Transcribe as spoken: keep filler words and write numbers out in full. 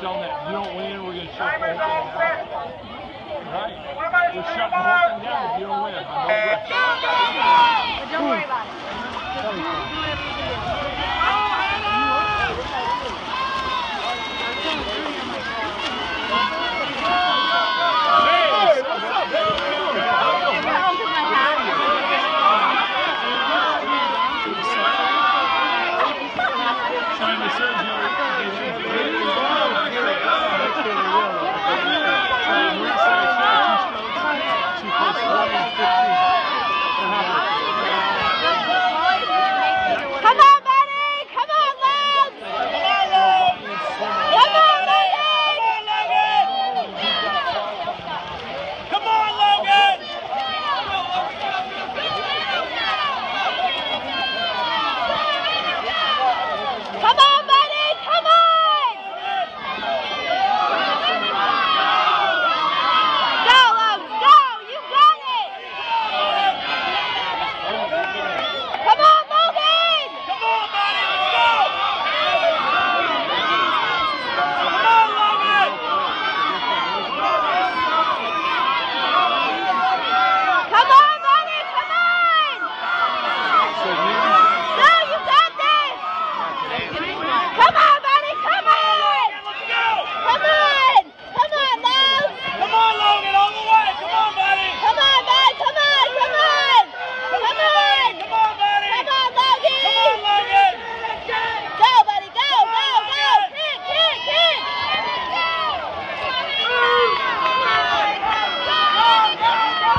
tell them that if you don't win, we're going to shut the whole thing down. Right. We're shutting the whole thing down if you don't win. I know. But don't worry about it.